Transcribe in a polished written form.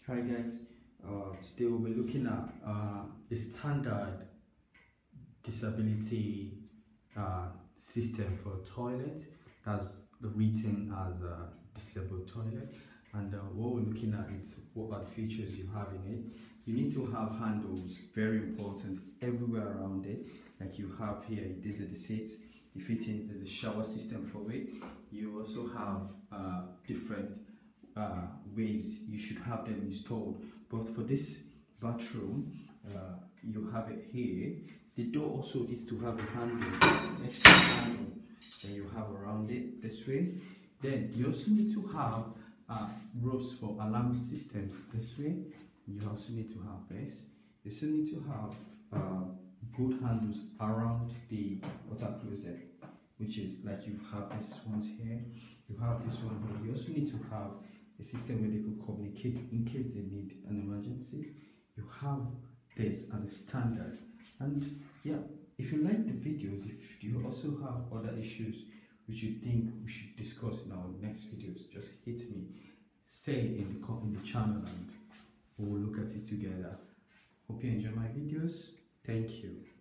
Hi guys, today we'll be looking at a standard disability system for toilet that's written as a disabled toilet. And what we're looking at is what are the features you have in it. You need to have handles, very important, everywhere around it. Like you have here, these are the seats. You fit in, there's a shower system for it. You also have different ways you should have them installed. But for this bathroom, you have it here. The door also needs to have a handle, extra handle that you have around it this way. Then you also need to have ropes for alarm systems this way. You also need to have this. You also need to have good handles around the water closet, which is like you have this ones here. You have this one here. You also need to have a system where they could communicate in case they need an emergency. You have this as a standard. And yeah, if you like the videos, if you also have other issues which you think we should discuss in our next videos, just hit me, say in the channel, and we'll look at it together. Hope you enjoy my videos. Thank you.